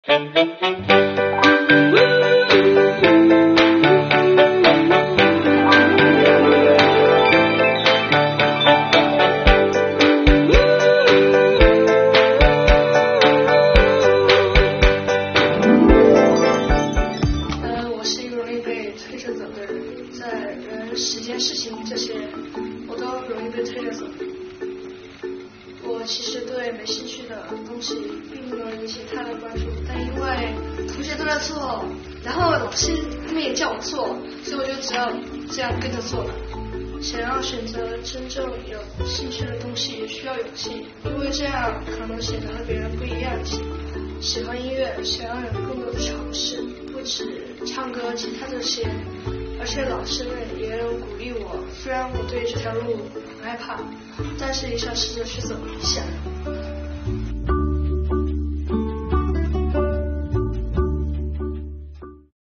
我是一个容易被推着走的人，在人、时间、事情这些，我都容易被推着走。我其实对没兴趣的东西并不能引起太大的关注，但因为同学都在做，然后老师他们也叫我做，所以我就只要这样跟着做了。想要选择真正有兴趣的东西需要勇气，因为这样可能显得和别人不一样。喜欢音乐，想要有更多的尝试，不止唱歌、吉他这些，而且老师们也有鼓励我。虽然我对这条路很害怕，但是也想试着去走一下。